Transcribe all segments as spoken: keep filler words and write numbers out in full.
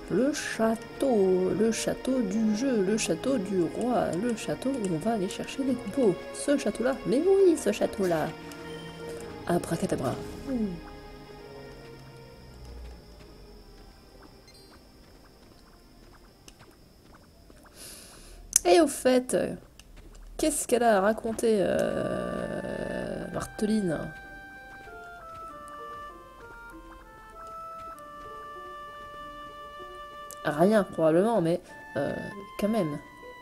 Le château, le château du jeu, le château du roi, le château où on va aller chercher les compos. Ce château-là, mais oui, ce château-là. Abracadabra. Mmh. Et au fait, qu'est-ce qu'elle a à raconter, euh, Marteline? Rien, probablement, mais euh, quand même.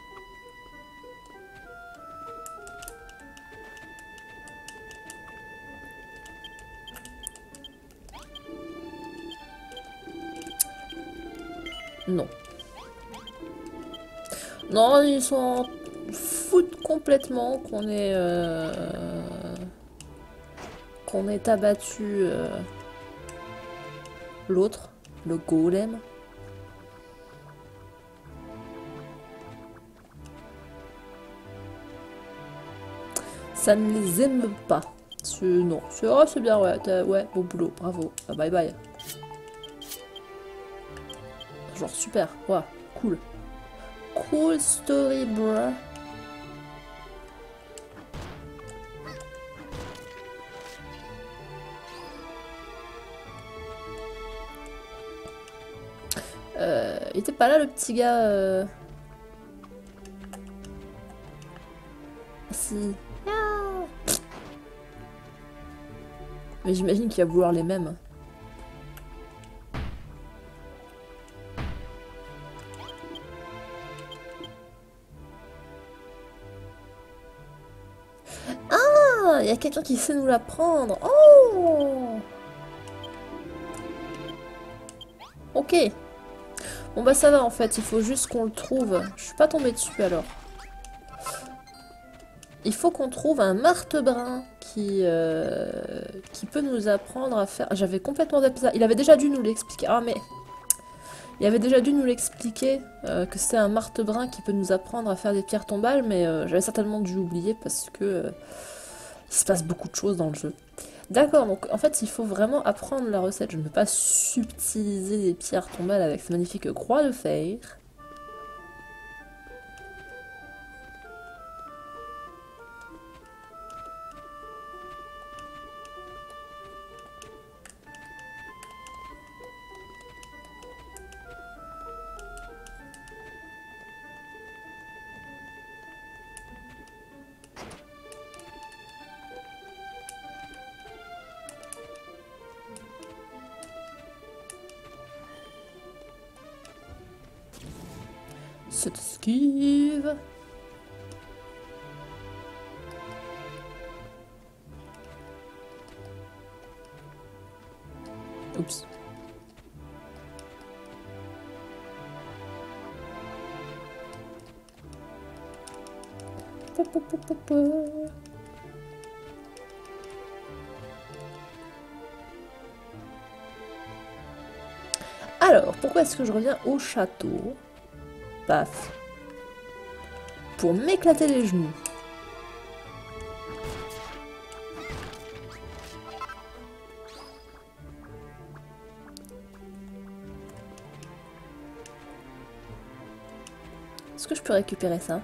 Non. Non, ils s'en foutent complètement qu'on ait... Euh, qu'on ait abattu euh, l'autre, le golem. Ça ne les aime pas. Non, c'est oh, c'est bien, ouais, ouais, bon boulot, bravo, ah, bye bye. Genre super, ouais, cool. Cool story, bro. Euh, il était pas là le petit gars. Euh... Si. Ah. Mais j'imagine qu'il va vouloir les mêmes. Ah, il y a quelqu'un qui sait nous la prendre. Oh. Ok. Bon bah ça va en fait, il faut juste qu'on le trouve. Je suis pas tombée dessus alors. Il faut qu'on trouve un martebrun qui, euh, qui peut nous apprendre à faire... J'avais complètement zappé ça. Il avait déjà dû nous l'expliquer. Ah mais... Il avait déjà dû nous l'expliquer, euh, que c'est un martebrun qui peut nous apprendre à faire des pierres tombales, mais euh, j'avais certainement dû oublier parce que... Euh, il se passe beaucoup de choses dans le jeu. D'accord, donc en fait il faut vraiment apprendre la recette. Je ne peux pas subtiliser les pierres tombales avec ces magnifiques croix de fer. Cette esquive. Oups. Alors, pourquoi est-ce que je reviens au château? Paf. Pour m'éclater les genoux. Est-ce que je peux récupérer ça?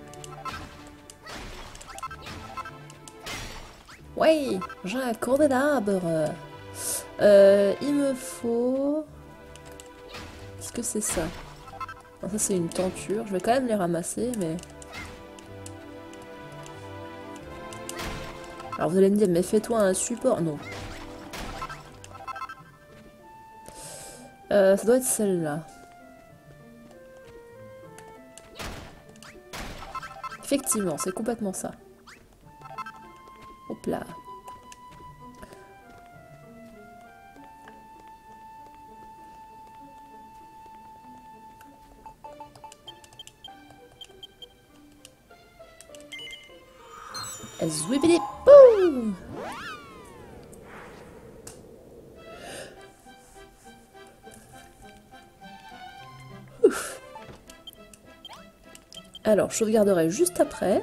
Oui, j'ai un candélabre. Euh, il me faut... Est-ce que c'est ça? Non, ça c'est une tenture. Je vais quand même les ramasser, mais... Alors vous allez me dire, mais fais-toi un support. Non. Euh, ça doit être celle-là. Effectivement, c'est complètement ça. Hop là. Zouibili boum. Ouf. Alors, je sauvegarderai juste après.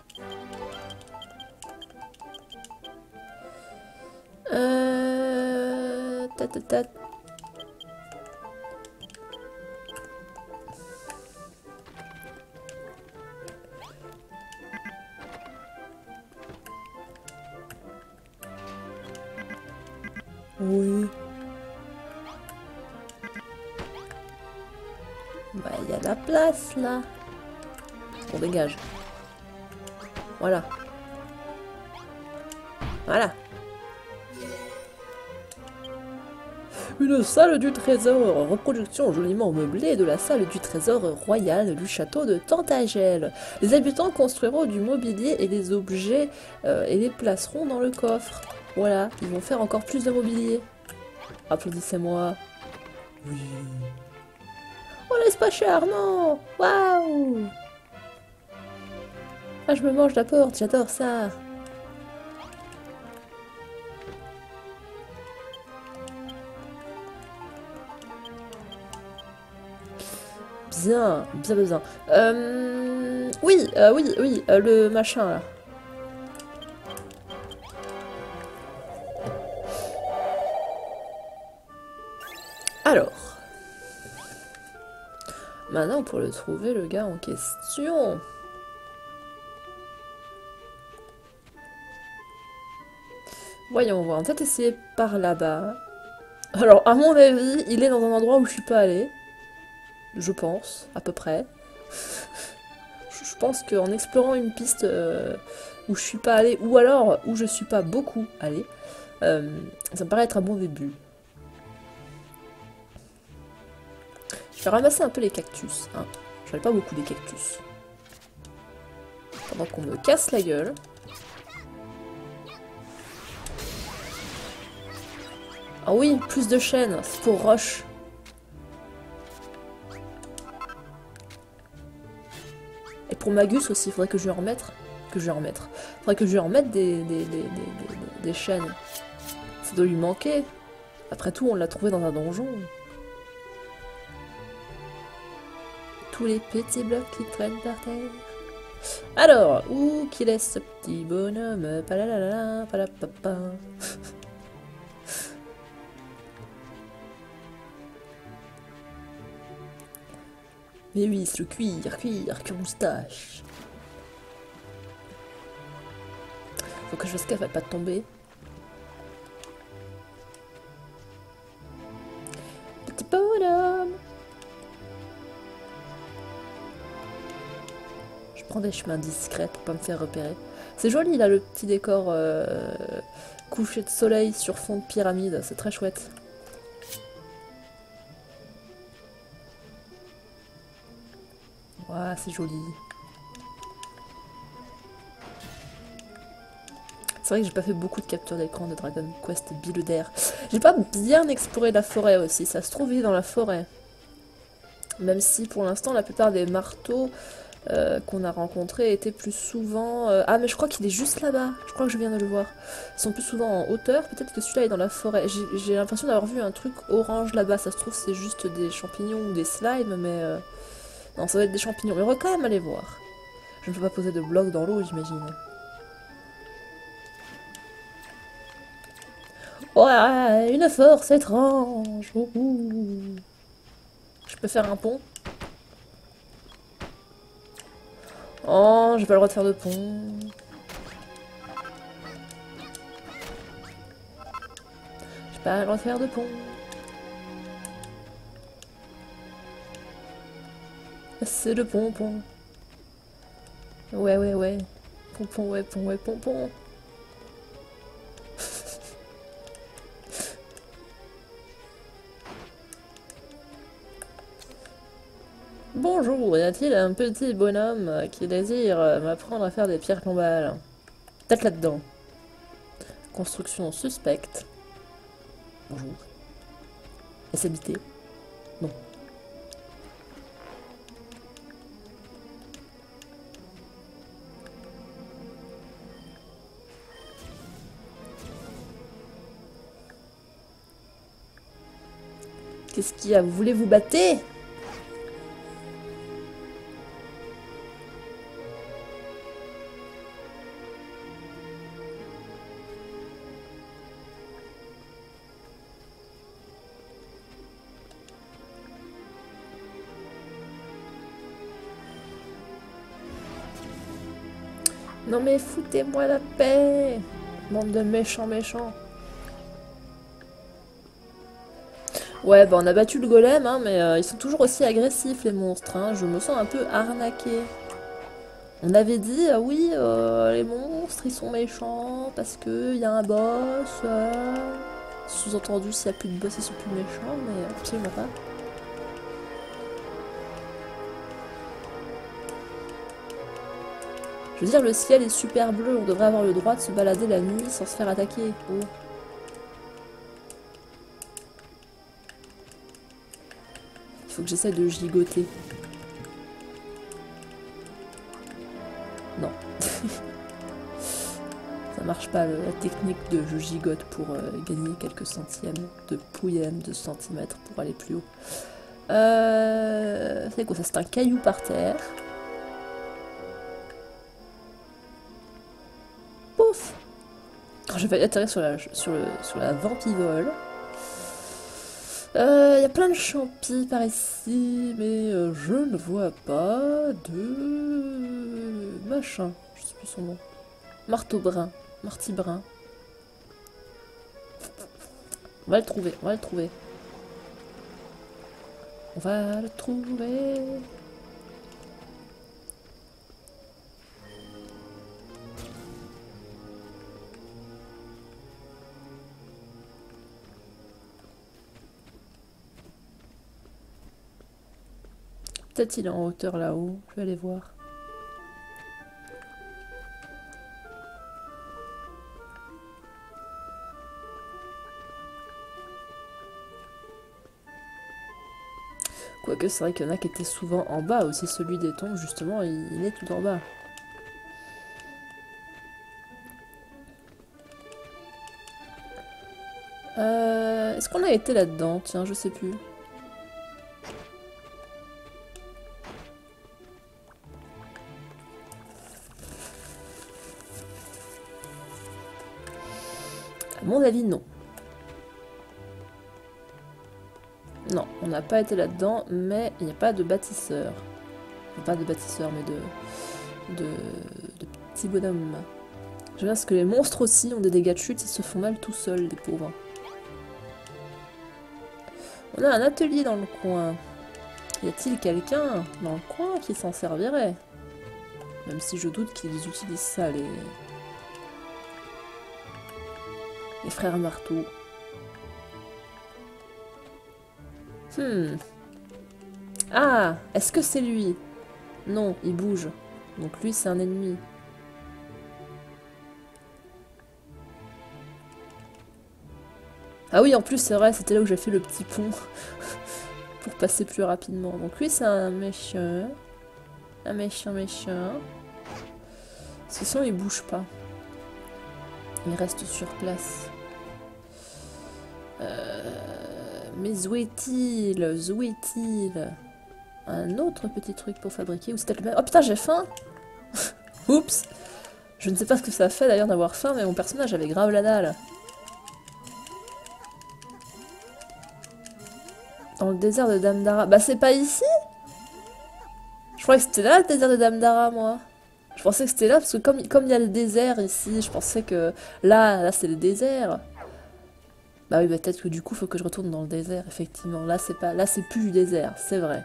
Euh... Oui. Bah, il y a la place, là. On dégage. Voilà. Voilà. Une salle du trésor, reproduction joliment meublée de la salle du trésor royal du château de Tantagel. Les habitants construiront du mobilier et des objets euh, et les placeront dans le coffre. Voilà, ils vont faire encore plus de mobilier. Applaudissez-moi. Oui. Oh, laisse pas cher, non. Waouh. Ah, je me mange la porte, j'adore ça. Bien, bien besoin. Euh, oui, euh, oui, oui, euh, le machin là. Alors. Maintenant, pour le trouver, le gars en question. Voyons voir, on va peut-être essayer par là-bas. Alors, à mon avis, il est dans un endroit où je suis pas allée. Je pense, à peu près. Je pense qu'en explorant une piste euh, où je suis pas allée, ou alors où je suis pas beaucoup allée, euh, ça me paraît être un bon début. Je vais ramasser un peu les cactus. Hein. J'en ai pas beaucoup des cactus. Pendant qu'on me casse la gueule. Ah oui, plus de chaînes, c'est pour Roche. Et pour Magus aussi, il faudrait que je lui en remette. Que je lui en remette. Faudrait que je lui en remette des, des, des, des, des, des chaînes. Ça doit lui manquer. Après tout, on l'a trouvé dans un donjon. Tous les petits blocs qui traînent par terre. Alors, où qu'il est ce petit bonhomme? Palalala, palapapa. Mais oui, c'est le cuir, cuir, cuir moustache. Faut que je fasse gaffe à pas tomber. Petit bonhomme. Je prends des chemins discrets pour pas me faire repérer. C'est joli là, le petit décor euh, coucher de soleil sur fond de pyramide, c'est très chouette. Ouah, c'est joli. C'est vrai que j'ai pas fait beaucoup de captures d'écran de Dragon Quest Builder. J'ai pas bien exploré la forêt aussi, ça se trouve il est dans la forêt. Même si pour l'instant la plupart des marteaux euh, qu'on a rencontrés étaient plus souvent... Euh... Ah mais je crois qu'il est juste là-bas, je crois que je viens de le voir. Ils sont plus souvent en hauteur, peut-être que celui-là est dans la forêt. J'ai l'impression d'avoir vu un truc orange là-bas, ça se trouve c'est juste des champignons ou des slimes, mais... Euh... Non, ça va être des champignons, mais on va quand même aller voir. Je ne peux pas poser de blocs dans l'eau, j'imagine. Ouais, une force étrange. Ouh. Je peux faire un pont? Oh, j'ai pas le droit de faire de pont. J'ai pas le droit de faire de pont. C'est le pompon. Ouais, ouais, ouais. Pompon, ouais, pont, ouais, pompon. Bonjour, y a-t-il un petit bonhomme qui désire m'apprendre à faire des pierres tombales? Peut-être là-dedans. Construction suspecte. Bonjour. Est-ce habité? Non. Qu'est-ce qu'il y a? Vous voulez vous battre? Non mais foutez-moi la paix, bande de méchants méchants. Ouais, bah on a battu le golem, hein, mais euh, ils sont toujours aussi agressifs les monstres. Hein. Je me sens un peu arnaquée. On avait dit, ah oui, euh, les monstres ils sont méchants parce qu'il y a un boss. euh. Sous-entendu, s'il n'y a plus de boss, ils sont plus méchants, mais absolument pas. Je veux dire, le ciel est super bleu, on devrait avoir le droit de se balader la nuit sans se faire attaquer. Oh. Il faut que j'essaie de gigoter. Non. Ça marche pas le- la technique de je gigote pour euh, gagner quelques centièmes de pouillème de centimètres pour aller plus haut. Euh... C'est quoi ça? C'est un caillou par terre. Pouf! Je vais atterrir sur la, sur le, sur la vampivole. Il euh, y a plein de champis par ici, mais euh, je ne vois pas de... machin. Je sais plus son nom. Marteau brun. Marty brun. On va le trouver, on va le trouver. On va le trouver. Peut-être il est en hauteur là-haut. Je vais aller voir. Quoique c'est vrai qu'il y en a qui étaient souvent en bas aussi. Celui des tombes, justement, il, il est tout en bas. Euh, Est-ce qu'on a été là-dedans? Tiens, je sais plus. À mon avis, non. Non, on n'a pas été là-dedans, mais il n'y a pas de bâtisseur. Enfin, pas de bâtisseur, mais de... de... de petits bonhommes. J'aime bien parce que les monstres aussi ont des dégâts de chute, ils se font mal tout seuls, les pauvres. On a un atelier dans le coin. Y a-t-il quelqu'un dans le coin qui s'en servirait? Même si je doute qu'ils utilisent ça, les... les frères marteau. Hmm. Ah, est-ce que c'est lui? Non, il bouge. Donc lui, c'est un ennemi. Ah oui, en plus, c'est vrai, c'était là où j'ai fait le petit pont. Pour passer plus rapidement. Donc lui, c'est un méchant. Un méchant méchant. Parce que sinon, il bouge pas. Il reste sur place. Euh... Mais où est-il? Où est-il? Un autre petit truc pour fabriquer. Ou c'était le même... Oh putain, j'ai faim. Oups. Je ne sais pas ce que ça fait d'ailleurs d'avoir faim, mais mon personnage avait grave la dalle. Dans le désert de Damdara. Bah c'est pas ici? Je croyais que c'était là le désert de Damdara, moi. Je pensais que c'était là, parce que comme, comme il y a le désert ici, je pensais que là, là c'est le désert. Bah oui, bah peut-être que du coup, il faut que je retourne dans le désert, effectivement. Là, c'est pas, là, c'est plus du désert, c'est vrai.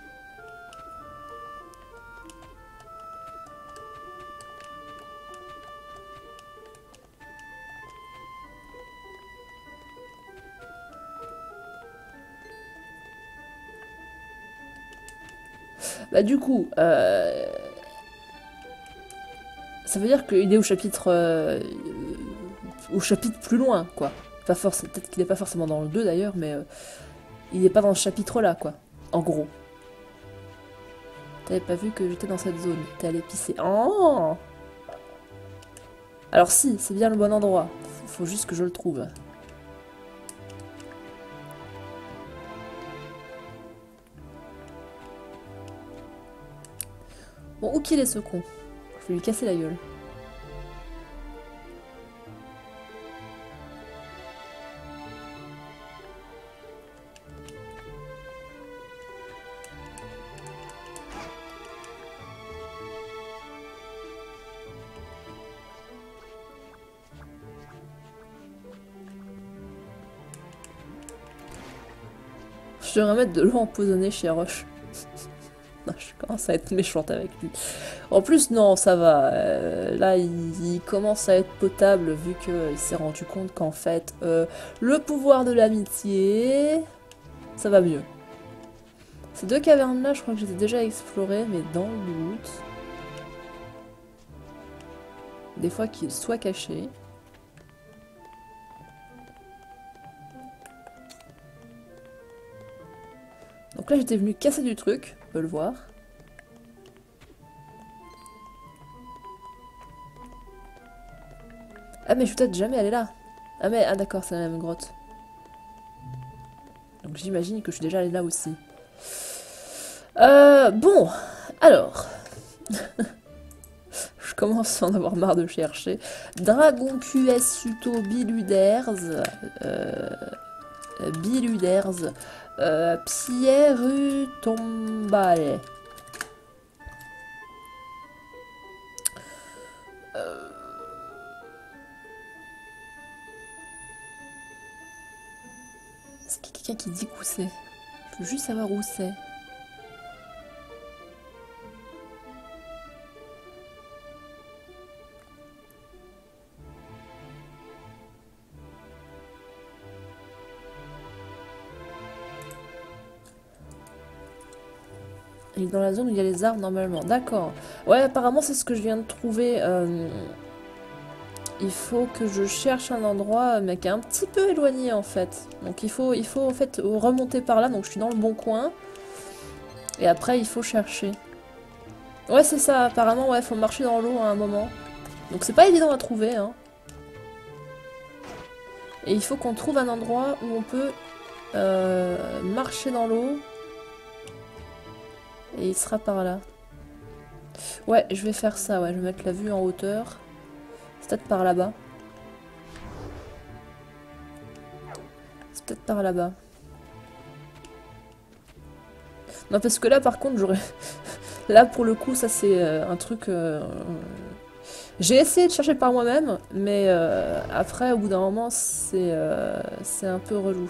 Bah du coup, euh... ça veut dire qu'il est au chapitre... Euh... au chapitre plus loin, quoi. Pas forcément, peut-être qu'il est pas forcément dans le deux d'ailleurs, mais euh, il est pas dans ce chapitre-là, quoi. En gros. T'avais pas vu que j'étais dans cette zone. T'es allé pisser. Oh! Alors si, c'est bien le bon endroit. Faut juste que je le trouve. Bon, où qu'il est ce con? Je vais lui casser la gueule. Je devrais mettre de l'eau empoisonnée chez Roche. Non, je commence à être méchante avec lui. En plus, non, ça va. Euh, là, il, il commence à être potable vu qu'il s'est rendu compte qu'en fait, euh, le pouvoir de l'amitié, ça va mieux. Ces deux cavernes-là, je crois que j'ai déjà explorées, mais dans le doute. Des fois qu'ils soient cachés. Donc là, j'étais venu casser du truc, on peut le voir. Ah, mais je suis peut-être jamais allé là. Ah, mais ah, d'accord, c'est la même grotte. Donc j'imagine que je suis déjà allé là aussi. Euh, bon, alors. Je commence à en avoir marre de chercher. Dragon Q S Suto Biluders. Euh, Biluders. Euh, Pierre Tombale. Euh... Est-ce qu'il y a quelqu'un qui dit où c'est? Je veux juste savoir où c'est. Il est dans la zone où il y a les arbres normalement. D'accord. Ouais, apparemment c'est ce que je viens de trouver. Euh... Il faut que je cherche un endroit, mais qui est un petit peu éloigné en fait. Donc il faut, il faut en fait remonter par là. Donc je suis dans le bon coin. Et après il faut chercher. Ouais, c'est ça. Apparemment, ouais, faut marcher dans l'eau à un moment. Donc c'est pas évident à trouver, hein. Et il faut qu'on trouve un endroit où on peut euh, marcher dans l'eau. Et il sera par là. Ouais, je vais faire ça, ouais. Je vais mettre la vue en hauteur. C'est peut-être par là-bas. C'est peut-être par là-bas. Non, parce que là, par contre, j'aurais... Là, pour le coup, ça, c'est euh, un truc... Euh... J'ai essayé de chercher par moi-même, mais euh, après, au bout d'un moment, c'est euh, c'est un peu relou.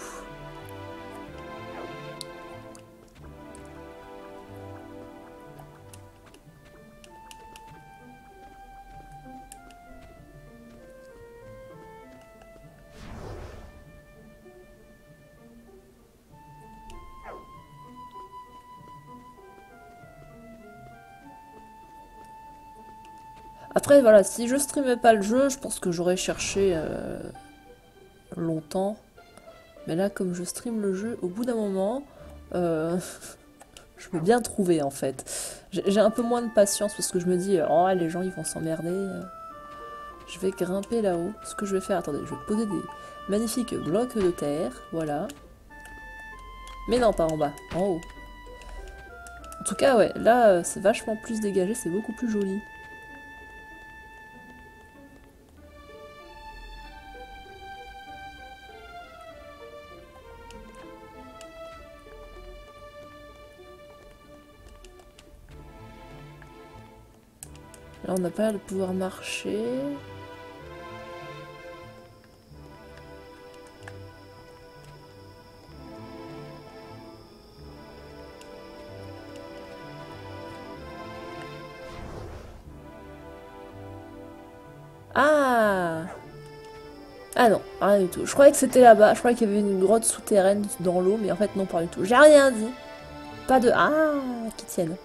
Après, voilà, si je streamais pas le jeu, je pense que j'aurais cherché euh, longtemps. Mais là, comme je stream le jeu, au bout d'un moment, euh, je peux bien trouver, en fait. J'ai un peu moins de patience parce que je me dis, oh, les gens, ils vont s'emmerder. Je vais grimper là-haut. Ce que je vais faire, attendez, je vais poser des magnifiques blocs de terre, voilà. Mais non, pas en bas, en haut. En tout cas, ouais, là, c'est vachement plus dégagé, c'est beaucoup plus joli. Là, on n'a pas l'air de pouvoir marcher. Ah! Ah non, rien du tout. Je croyais que c'était là-bas. Je croyais qu'il y avait une grotte souterraine dans l'eau, mais en fait, non, pas du tout. J'ai rien dit. Pas de... Ah! Qui tiennent.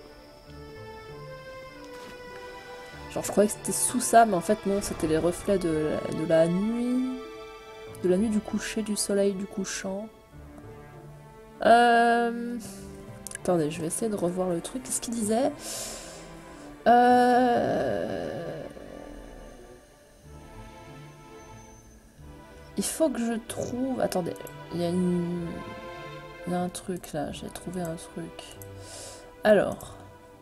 Genre, je croyais que c'était sous ça, mais en fait, non, c'était les reflets de la, de la nuit. De la nuit du coucher, du soleil du couchant. Euh... Attendez, je vais essayer de revoir le truc. Qu'est-ce qu'il disait? Euh... Il faut que je trouve... Attendez, il y a une... Il y a un truc là, j'ai trouvé un truc. Alors...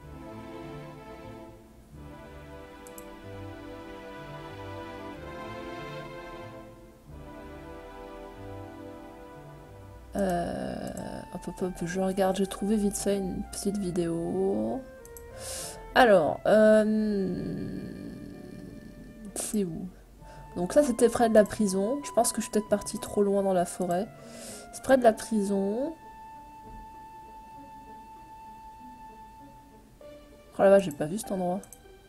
Euh... Hop hop hop, je regarde, j'ai trouvé vite fait une petite vidéo. Alors, euh... c'est où? Donc ça c'était près de la prison. Je pense que je suis peut-être partie trop loin dans la forêt. C'est près de la prison. Oh la vache, j'ai pas vu cet endroit.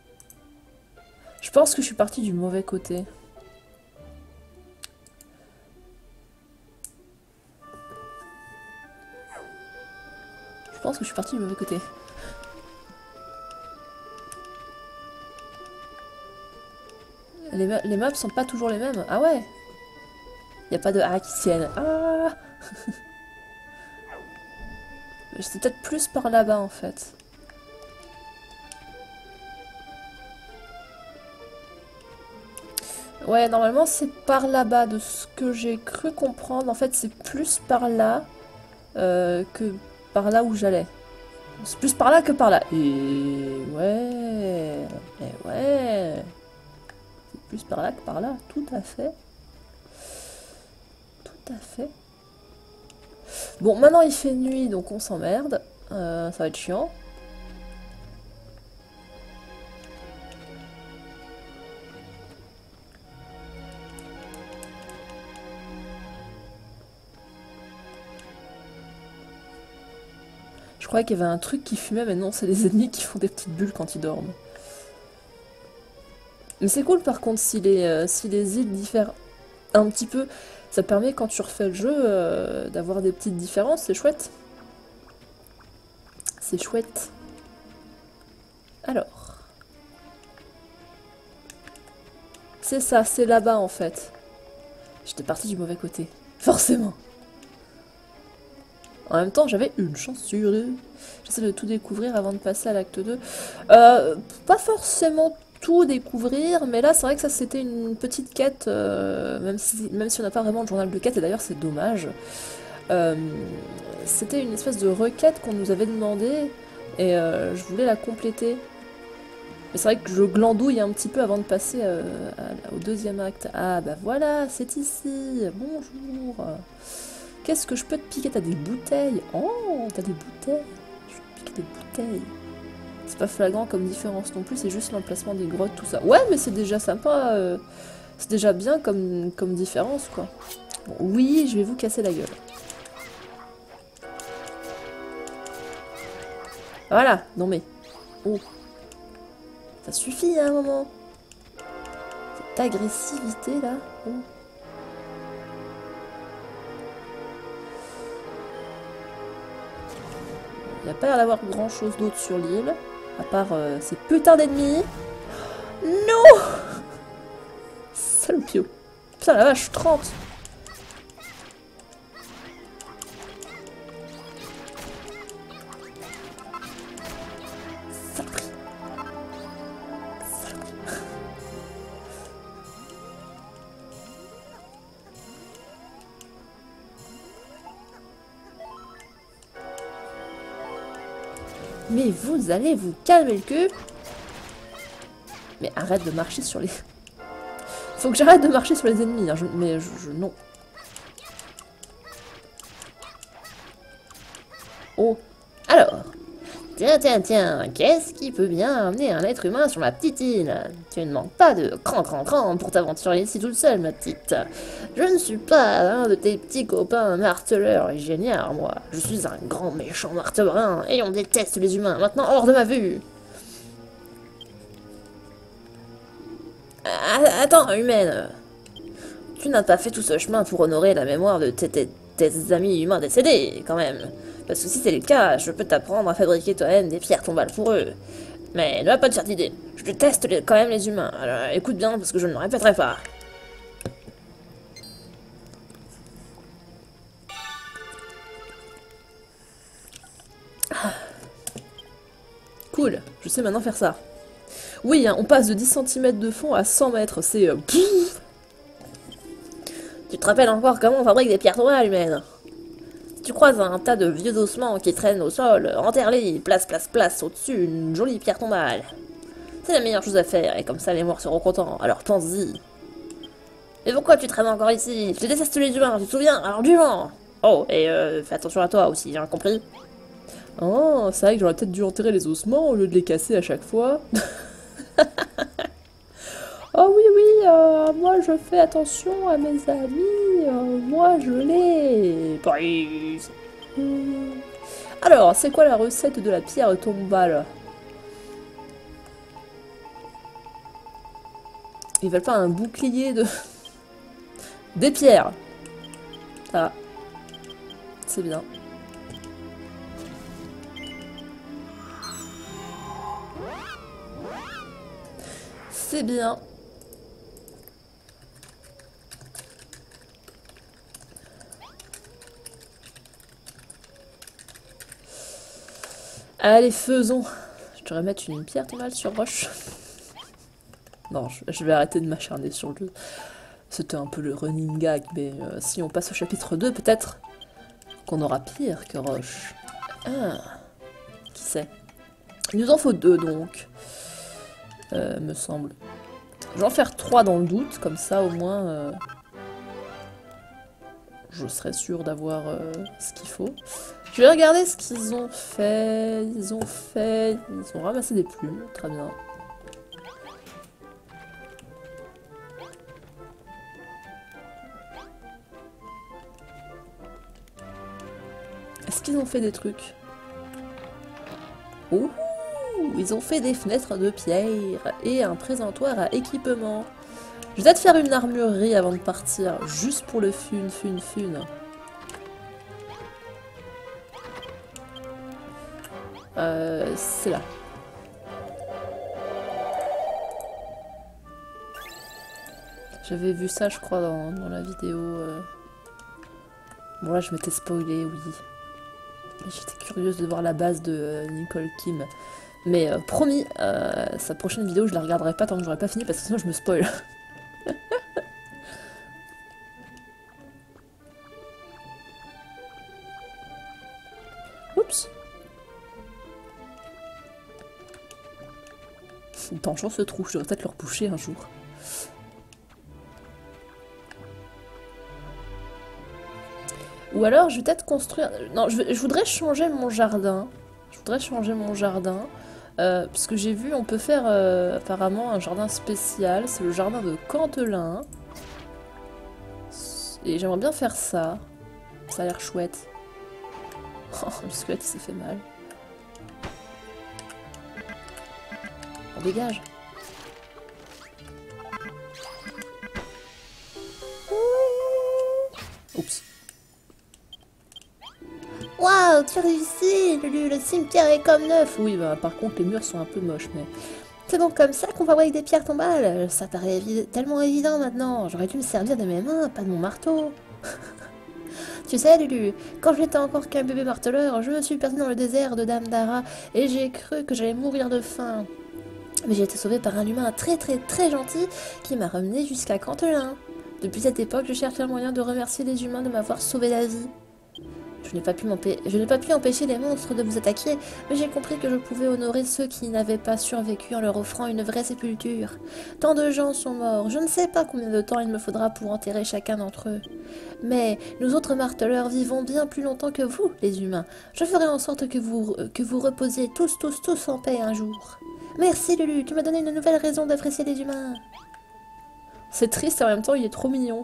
Je pense que je suis partie du mauvais côté. Je pense que je suis partie du mauvais côté. Les, ma les maps sont pas toujours les mêmes. Ah ouais. Y a pas de A qui tiennent. Ah. C'était peut-être plus par là-bas en fait. Ouais, normalement c'est par là-bas de ce que j'ai cru comprendre. En fait, c'est plus par là euh, que par là où j'allais. C'est plus par là que par là. Et ouais. Et ouais. C'est plus par là que par là. Tout à fait. Tout à fait. Bon, maintenant il fait nuit, donc on s'emmerde. Euh, ça va être chiant. Je croyais qu'il y avait un truc qui fumait, mais non, c'est les ennemis qui font des petites bulles quand ils dorment. Mais c'est cool par contre si les, euh, si les îles diffèrent un petit peu. Ça permet quand tu refais le jeu euh, d'avoir des petites différences, c'est chouette. C'est chouette. Alors. C'est ça, c'est là-bas en fait. J'étais partie du mauvais côté. Forcément. En même temps, j'avais une chance sur deux. J'essaie de tout découvrir avant de passer à l'acte deux. Euh, pas forcément tout découvrir, mais là, c'est vrai que ça, c'était une petite quête, euh, même si, même si on n'a pas vraiment de journal de quête, et d'ailleurs, c'est dommage. Euh, c'était une espèce de requête qu'on nous avait demandé, et euh, je voulais la compléter. Mais c'est vrai que je glandouille un petit peu avant de passer euh, à, au deuxième acte. Ah, bah voilà, c'est ici. Bonjour. Qu'est-ce que je peux te piquer? T'as des bouteilles. Oh, t'as des bouteilles. Je peux te piquer des bouteilles. C'est pas flagrant comme différence non plus, c'est juste l'emplacement des grottes, tout ça. Ouais, mais c'est déjà sympa. Euh, c'est déjà bien comme, comme différence, quoi. Bon, oui, je vais vous casser la gueule. Voilà, non mais... Oh. Ça suffit à un moment. Cette agressivité, là. Oh. Il n'y a pas l'air d'avoir grand chose d'autre sur l'île, à part euh, ces putains d'ennemis. Non. Salopio. Putain la vache, trente. Saloperie. Saloperie. Mais vous allez vous calmer le cul. Mais arrête de marcher sur les... Faut que j'arrête de marcher sur les ennemis, hein. je... mais je, je... non. Oh. Alors. Tiens, tiens, tiens, qu'est-ce qui peut bien amener un être humain sur ma petite île? Tu ne manques pas de cran, cran, cran pour t'aventurer ici toute seule, ma petite. Je ne suis pas un de tes petits copains marteleurs et géniards, moi. Je suis un grand méchant martebrun et on déteste les humains. Maintenant, hors de ma vue. Attends, humaine. Tu n'as pas fait tout ce chemin pour honorer la mémoire de tes, tes, tes amis humains décédés, quand même. Parce que si c'est le cas, je peux t'apprendre à fabriquer toi-même des pierres tombales pour eux. Mais ne va pas te faire d'idée. Je déteste les, quand même les humains. Alors écoute bien parce que je ne le répéterai pas. Cool, je sais maintenant faire ça. Oui, hein, on passe de dix centimètres de fond à cent mètres, c'est... Euh, tu te rappelles encore comment on fabrique des pierres tombales humaines? Tu croises un tas de vieux ossements qui traînent au sol, enterre-les, place, place, place, au-dessus, une jolie pierre tombale. C'est la meilleure chose à faire, et comme ça les morts seront contents, alors pense-y. Mais pourquoi tu traînes encore ici? Je déteste les humains, tu te souviens? Alors du vent. Oh, et euh, fais attention à toi aussi, j'ai compris. Oh, c'est vrai que j'aurais peut-être dû enterrer les ossements au lieu de les casser à chaque fois. Oh oui, oui, euh, moi je fais attention à mes amis, euh, moi je les brise. Alors, c'est quoi la recette de la pierre tombale? Ils veulent pas un bouclier de... Des pierres. Ah. C'est bien. C'est bien. Allez, faisons. Je devrais mettre une pierre tombale sur roche. Non, je, je vais arrêter de m'acharner sur le jeu. C'était un peu le running gag, mais euh, si on passe au chapitre deux, peut-être qu'on aura pire que roche. Ah, qui sait. Il nous en faut deux, donc. Euh, me semble. Je vais en faire trois dans le doute, comme ça, au moins... Euh, je serai sûre d'avoir euh, ce qu'il faut. Je vais regarder ce qu'ils ont fait. Ils ont fait... Ils ont ramassé des plumes, très bien. Est-ce qu'ils ont fait des trucs? Ouh, ils ont fait des fenêtres de pierre et un présentoir à équipement. Je vais peut-être faire une armurerie avant de partir, juste pour le fun, fun, fun. Euh, c'est là. J'avais vu ça, je crois, dans, dans la vidéo. Euh... Bon, là, je m'étais spoilé, oui. J'étais curieuse de voir la base de euh, Nicole Kim. Mais euh, promis, euh, sa prochaine vidéo, je la regarderai pas tant que j'aurai pas fini, parce que sinon je me spoil. Oups. Penchant ce trou, je devrais peut-être le repoucher un jour. Ou alors, je vais peut-être construire... Non, je, je voudrais changer mon jardin. Je voudrais changer mon jardin. Euh, parce que j'ai vu, on peut faire euh, apparemment un jardin spécial. C'est le jardin de Cantelin. Et j'aimerais bien faire ça. Ça a l'air chouette. Oh, le squelette, il s'est fait mal. On dégage. Oups. Waouh, tu as réussi! Le, le cimetière est comme neuf! Oui, bah par contre, les murs sont un peu moches, mais... C'est donc comme ça qu'on fabrique des pierres tombales. Ça paraît évi tellement évident maintenant. J'aurais dû me servir de mes mains, pas de mon marteau. Tu sais, Lulu, quand j'étais encore qu'un bébé marteleur, je me suis perdu dans le désert de Dame Dara et j'ai cru que j'allais mourir de faim. Mais j'ai été sauvée par un humain très très très gentil qui m'a ramené jusqu'à Cantelin. Depuis cette époque, je cherche un moyen de remercier les humains de m'avoir sauvé la vie. Je n'ai pas pu m'empê- je n'ai pas pu empêcher les monstres de vous attaquer, mais j'ai compris que je pouvais honorer ceux qui n'avaient pas survécu en leur offrant une vraie sépulture. Tant de gens sont morts, je ne sais pas combien de temps il me faudra pour enterrer chacun d'entre eux. Mais nous autres marteleurs vivons bien plus longtemps que vous, les humains. Je ferai en sorte que vous, que vous reposiez tous, tous, tous en paix un jour. Merci Lulu, tu m'as donné une nouvelle raison d'apprécier les humains. C'est triste et en même temps il est trop mignon.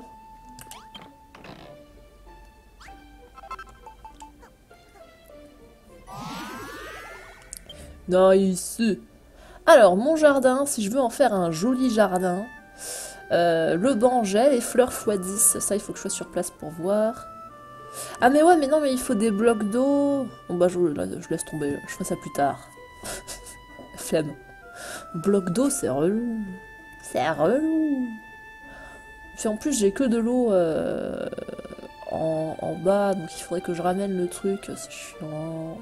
Nice. Alors, mon jardin, si je veux en faire un joli jardin, euh, le banc gel et fleurs fois dix. Ça, il faut que je sois sur place pour voir. Ah, mais ouais, mais non, mais il faut des blocs d'eau. Bon, bah, je, là, je laisse tomber. Je ferai ça plus tard. Flemme. Bloc d'eau, c'est relou. C'est relou. Puis en plus, j'ai que de l'eau euh, en, en bas, donc il faudrait que je ramène le truc. C'est chiant.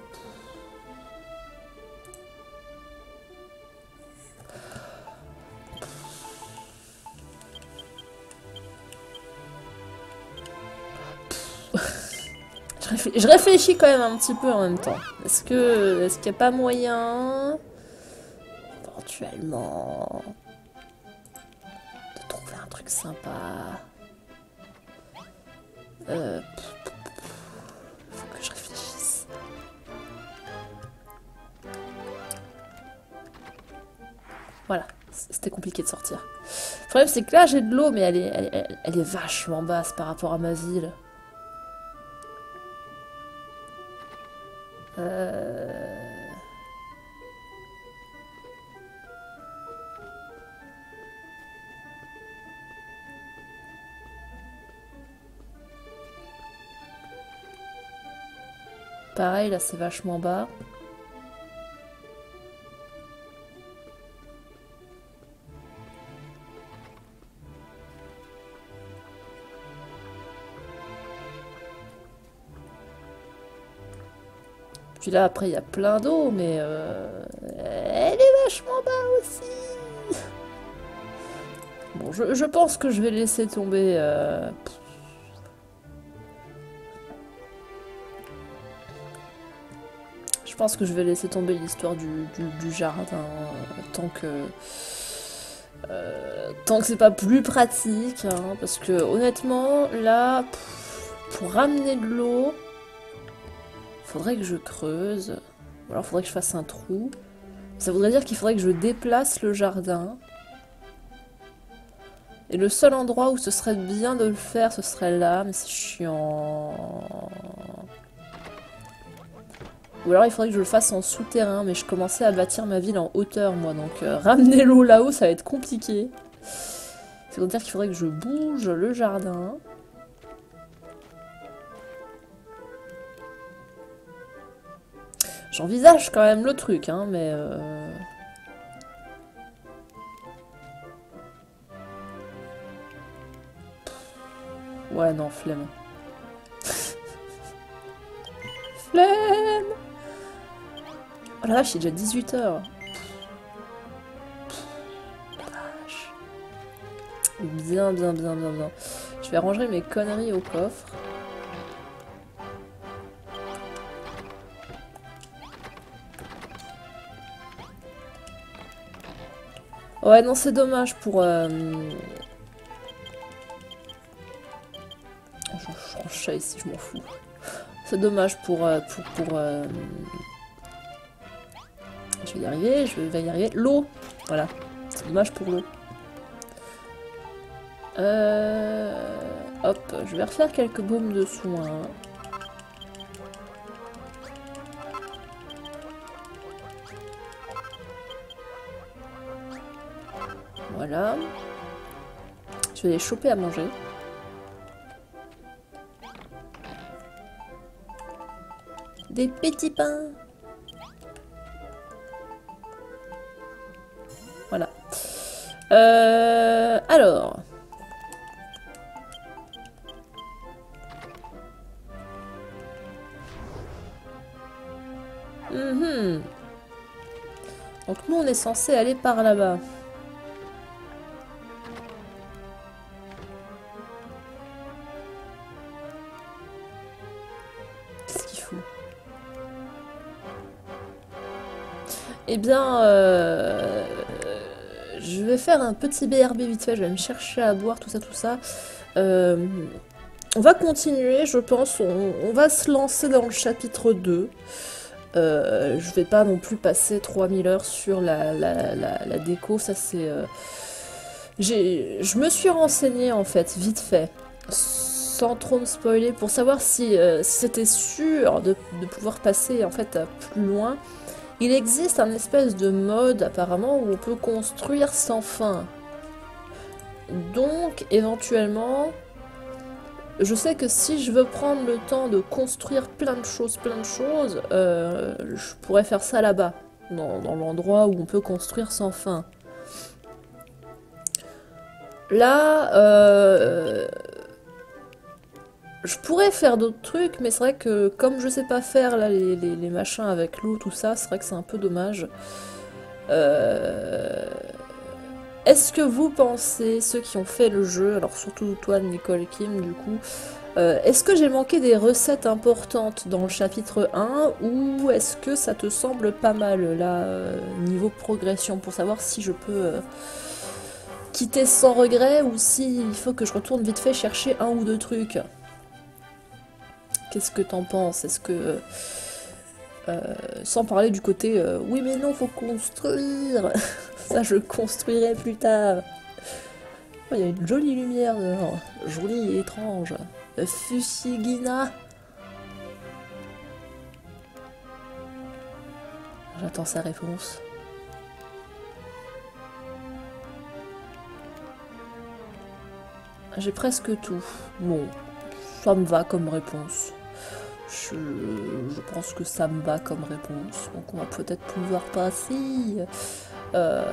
Je, réfl je réfléchis quand même un petit peu en même temps. Est-ce que est-ce qu'il n'y a pas moyen, éventuellement, de trouver un truc sympa? Euh, faut que je réfléchisse. Voilà, c'était compliqué de sortir. Le problème c'est que là j'ai de l'eau, mais elle est, elle, elle, elle est vachement basse par rapport à ma ville. Euh... Pareil, là c'est vachement bas. Puis là après il y a plein d'eau, mais euh, elle est vachement bas aussi. Bon, je, je pense que je vais laisser tomber... Euh... Je pense que je vais laisser tomber l'histoire du, du, du jardin euh, tant que... Euh, tant que c'est pas plus pratique, hein, parce que honnêtement, là, pff, pour ramener de l'eau, faudrait que je creuse, ou alors faudrait que je fasse un trou. Ça voudrait dire qu'il faudrait que je déplace le jardin. Et le seul endroit où ce serait bien de le faire, ce serait là, mais c'est chiant. Ou alors il faudrait que je le fasse en souterrain, mais je commençais à bâtir ma ville en hauteur, moi, donc euh, ramener l'eau là-haut, ça va être compliqué. Ça veut dire qu'il faudrait que je bouge le jardin. J'envisage quand même le truc, hein, mais... Euh... Ouais, non, flemme. Flemme. Oh la vache, il est déjà dix-huit heures. Bien, bien, bien, bien, bien. Je vais ranger mes conneries au coffre. Ouais, non, c'est dommage pour... Euh... Je, je range ça ici, je m'en fous. C'est dommage pour... Euh, pour, pour euh... Je vais y arriver, je vais y arriver. L'eau. Voilà. C'est dommage pour l'eau. Euh... Hop, je vais refaire quelques baumes de soins. Voilà. Je vais les choper à manger. Des petits pains. Voilà. Euh, alors. Mm-hmm. Donc nous on est censé aller par là-bas. Qu'est-ce qu'il faut? Eh bien, euh, je vais faire un petit B R B vite fait, je vais me chercher à boire, tout ça, tout ça. Euh, on va continuer, je pense, on, on va se lancer dans le chapitre deux. Euh, je vais pas non plus passer trois mille heures sur la, la, la, la déco, ça c'est... Euh, je me suis renseignée en fait, vite fait, sans trop me spoiler, pour savoir si, euh, si c'était sûr de, de pouvoir passer en fait plus loin. Il existe un espèce de mode apparemment où on peut construire sans fin. Donc éventuellement, je sais que si je veux prendre le temps de construire plein de choses, plein de choses, euh, je pourrais faire ça là-bas, dans, dans l'endroit où on peut construire sans fin. Là, euh, je pourrais faire d'autres trucs, mais c'est vrai que comme je sais pas faire là les, les, les machins avec l'eau, tout ça, c'est vrai que c'est un peu dommage. Euh... Est-ce que vous pensez, ceux qui ont fait le jeu, alors surtout toi Nicole Kim du coup, euh, est-ce que j'ai manqué des recettes importantes dans le chapitre un ou est-ce que ça te semble pas mal là, euh, niveau progression, pour savoir si je peux euh, quitter sans regret ou si il faut que je retourne vite fait chercher un ou deux trucs? Qu'est-ce que t'en penses? Est-ce que... Euh, sans parler du côté euh, oui mais non, faut construire. Ça je construirai plus tard. Il oh, y a une jolie lumière dehors. Jolie et étrange. Fushigina. J'attends sa réponse. J'ai presque tout. Bon, ça me va comme réponse. Je, je pense que ça me va comme réponse. Donc on va peut-être pouvoir passer. Euh...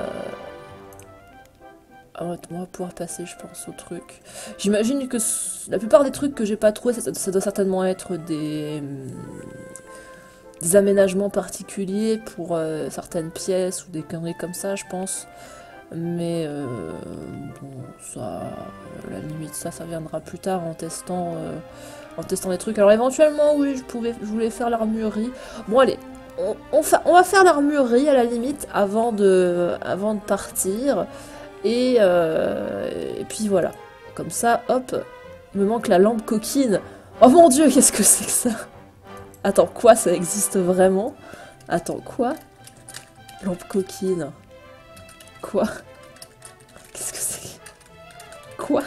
Ah ouais, on va pouvoir passer, je pense, au truc. J'imagine que la plupart des trucs que j'ai pas trouvé, ça, ça doit certainement être des, des aménagements particuliers pour euh, certaines pièces ou des conneries comme ça, je pense. Mais euh, bon, ça, à la limite, ça, ça viendra plus tard en testant, euh, en testant des trucs. Alors éventuellement, oui, je pouvais, je voulais faire l'armurerie. Bon, allez, on, on, fa, on va faire l'armurerie à la limite avant de, avant de partir. Et, euh, et puis voilà. Comme ça, hop, il me manque la lampe coquine. Oh mon dieu, qu'est-ce que c'est que ça? Attends, quoi? Ça existe vraiment? Attends, quoi? Lampe coquine. Quoi? Qu'est-ce que c'est? Quoi?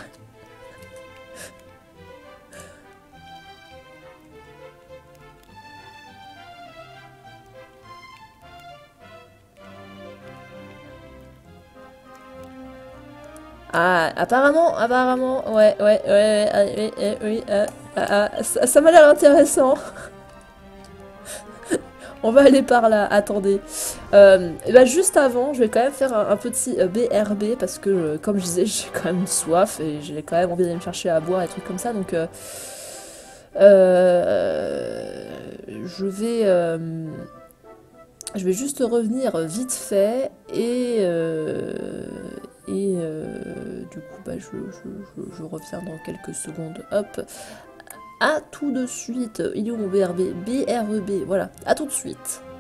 Ah, apparemment, apparemment, ouais, ouais, ouais, ouais, ouais, oui, euh, ah, ah, ça, ça m'a l'air intéressant. On va aller par là, attendez. Euh, bah juste avant, je vais quand même faire un, un petit B R B parce que, euh, comme je disais, j'ai quand même soif et j'ai quand même envie d'aller me chercher à boire et trucs comme ça. Donc, euh, euh, je vais, euh, je vais juste revenir vite fait et euh, et euh, du coup, bah, je, je, je, je reviens dans quelques secondes. Hop, à tout de suite. Il est où mon B R B? B R B, voilà. À tout de suite.